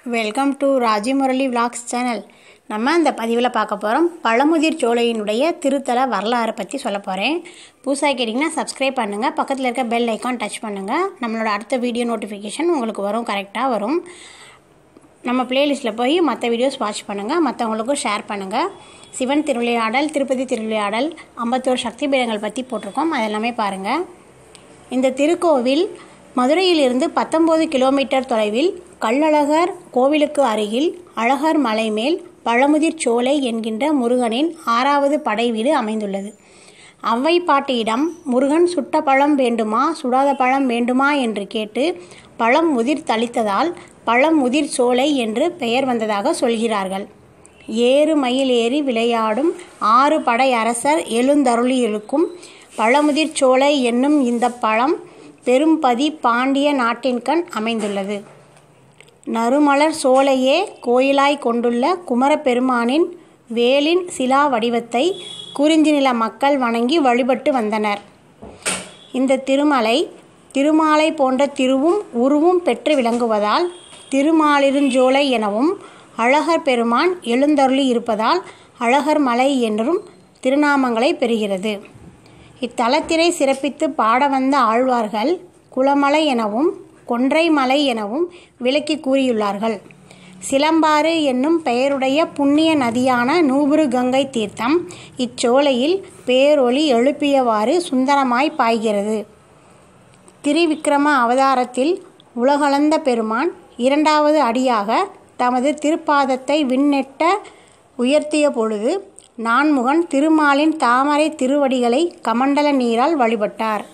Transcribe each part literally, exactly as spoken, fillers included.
Welcome to Raji Murali vlogs channel. நம்ம இந்த பதிவில் பார்க்க போகிறோம் பழமுதிர் சோலையினுடைய திருத்தல வரலாறு பற்றி சொல்ல போகிறேன். புதுசாக கேட்டிங்கன்னா சப்ஸ்கிரைப் பண்ணுங்கள், பக்கத்தில் இருக்க பெல் ஐக்கான் டச் பண்ணுங்கள். நம்மளோட அடுத்த வீடியோ நோட்டிஃபிகேஷன் உங்களுக்கு வரும், கரெக்டாக வரும். நம்ம பிளேலிஸ்ட்டில் போய் மற்ற வீடியோஸ் வாட்ச் பண்ணுங்கள், மற்றவங்களுக்கும் ஷேர் பண்ணுங்கள். சிவன் திருவிளையாடல், திருப்பதி திருவிளையாடல், ஐம்பத்தோரு சக்தி பீடங்கள் பற்றி போட்டிருக்கோம், அதெல்லாமே பாருங்கள். இந்த திருக்கோவில் மதுரையிலிருந்து பத்தொம்போது கிலோமீட்டர் தொலைவில் கள்ளழகர் கோவிலுக்கு அருகில் அழகர் மலை மேல் பழமுதிர் சோலை என்கின்ற முருகனின் ஆறாவது படை வீடு அமைந்துள்ளது. அவ்வை பாட்டியிடம் முருகன் சுட்ட பழம் வேண்டுமா சுடாத பழம் வேண்டுமா என்று கேட்டு பழம் முதிர் தளித்ததால் பழம் முதிர் சோலை என்று பெயர் வந்ததாக சொல்கிறார்கள். ஏறு மயில் ஏறி விளையாடும் ஆறு படை அரசர் எழுந்தருளியிருக்கும் பழமுதிர் சோலை என்னும் இந்த பழம் பெரும்பதி பாண்டிய நாட்டின்கண் அமைந்துள்ளது. நறுமலர் சோலையே கோயிலாய் கொண்டுள்ள குமரப்பெருமானின் வேலின் சிலா வடிவத்தை குறிஞ்சி நில மக்கள் வணங்கி வழிபட்டு வந்தனர். இந்த திருமலை திருமாலை போன்ற திருவும் உருவும் பெற்று விளங்குவதால் திருமாலிருஞ்சோலை எனவும், அழகர் பெருமான் எழுந்தருளி இருப்பதால் அழகர் மலை என்றும் திருநாமங்களை பெறுகிறது. இத்தலத்தினை சிறப்பித்து பாட வந்த ஆழ்வார்கள் குளமலை எனவும் கொன்றை மலை எனவும் விளக்கி கூறியுள்ளார்கள். சிலம்பாறு என்னும் பெயருடைய புண்ணிய நதியான நூபுரு கங்கை தீர்த்தம் இச்சோலையில் பேரொளி எழுப்பியவாறு சுந்தரமாய் பாய்கிறது. திரிவிக்ரம அவதாரத்தில் உலகளந்த பெருமான் இரண்டாவது அடியாக தமது திருப்பாதத்தை விண்ணெட்ட உயர்த்திய பொழுது நான்முகன் திருமாலின் தாமரை திருவடிகளை கமண்டல நீரால் வழிபட்டார்.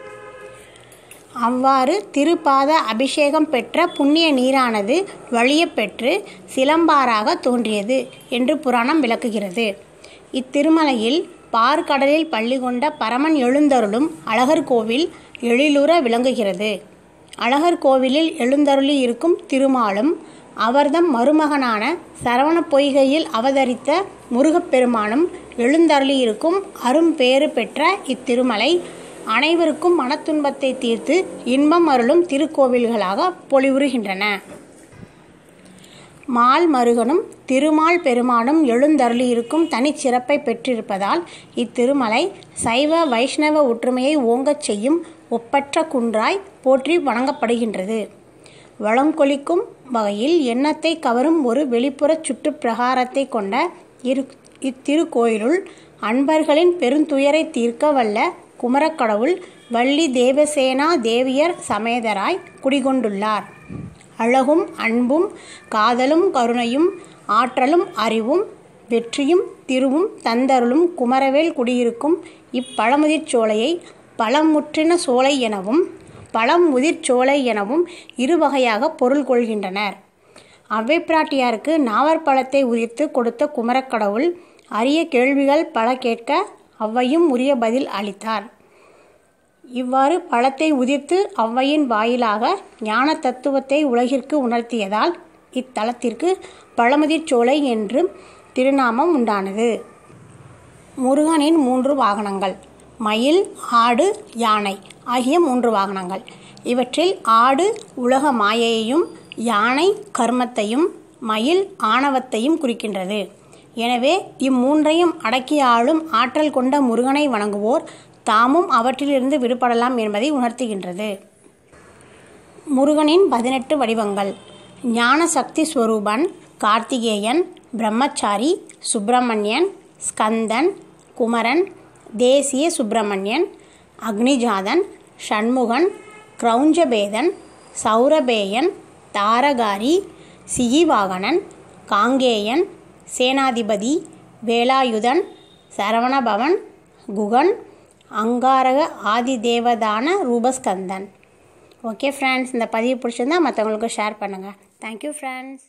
அவ்வாறு திருப்பாத அபிஷேகம் பெற்ற புண்ணிய நீரானது வழிய பெற்று சிலம்பாறாக தோன்றியது என்று புராணம் விளக்குகிறது. இத்திருமலையில் பார்க்கடலில் பள்ளி கொண்ட பரமன் எழுந்தருளும் அழகர் கோவில் எழிலுற விளங்குகிறது. அழகர் கோவிலில் எழுந்தருளி இருக்கும் திருமாலும் அவர்தம் மருமகனான சரவண பொய்கையில் அவதரித்த முருகப்பெருமானும் எழுந்தருளியிருக்கும் அரும்பேறு பெற்ற இத்திருமலை அனைவருக்கும் மனத்துன்பத்தை தீர்த்து இன்பம் அருளும் திருக்கோவில்களாக பொலிவுறுகின்றன. மால் மருகனும் திருமால் பெருமானும் எழுந்தருளியிருக்கும் தனிச்சிறப்பை பெற்றிருப்பதால் இத்திருமலை சைவ வைஷ்ணவ ஒற்றுமையை ஓங்கச் செய்யும் ஒப்பற்ற குன்றாய் போற்றி வணங்கப்படுகின்றது. வளங்கொழிக்கும் வகையில் எண்ணத்தை கவரும் ஒரு வெளிப்புற சுற்று பிரகாரத்தை கொண்ட இரு இத்திருக்கோயிலுள் அன்பர்களின் பெருந்துயரை தீர்க்க வல்ல குமரக்கடவுள் வள்ளி தேவசேனா தேவியர் சமேதராய் குடிகொண்டுள்ளார். அழகும் அன்பும் காதலும் கருணையும் ஆற்றலும் அறிவும் வெற்றியும் திருவும் தந்தருளும் குமரவேல் குடியிருக்கும் இப்பழமுதிர் சோலையை பழமுற்றின சோலை எனவும் பழம் முதிர் சோலை எனவும் இரு வகையாக பொருள் கொள்கின்றனர். அவ்வை பிராட்டியாருக்கு நாவற்பழத்தை உரித்து கொடுத்த குமரக்கடவுள் அரிய கேள்விகள் பல கேட்க அவ்வையும் உரிய பதில் அளித்தார். இவ்வாறு பழத்தை உதிர்த்து அவ்வையின் வாயிலாக ஞான தத்துவத்தை உலகிற்கு உணர்த்தியதால் இத்தலத்திற்கு பழமுதிர் சோலை என்று திருநாமம் உண்டானது. முருகனின் மூன்று வாகனங்கள் மயில், ஆடு, யானை ஆகிய மூன்று வாகனங்கள். இவற்றில் ஆடு உலக மாயையையும், யானை கர்மத்தையும், மயில் ஆணவத்தையும் குறிக்கின்றது. எனவே இம்மூன்றையும் அடக்கி ஆளும் ஆற்றல் கொண்ட முருகனை வணங்குவோர் தாமும் அவற்றிலிருந்து விடுபடலாம் என்பதை உணர்த்துகின்றது. முருகனின் பதினெட்டு வடிவங்கள். ஞான சக்தி ஸ்வரூபன், கார்த்திகேயன், பிரம்மச்சாரி, சுப்பிரமணியன், ஸ்கந்தன், குமரன், தேசிய சுப்பிரமணியன், அக்னிஜாதன், ஷண்முகன், கிரௌஞ்சபேதன், சௌரபேயன், தாரகாரி, சிகிவாகனன், காங்கேயன், சேனாதிபதி, வேலாயுதன், சரவணபவன், குகன், அங்காரக ஆதிதேவதான ரூபஸ்கந்தன். ஓகே ஃப்ரெண்ட்ஸ், இந்த பதிவு பிடிச்சிருந்தா மற்றவங்களுக்கு ஷேர் பண்ணுங்கள். Thank you friends.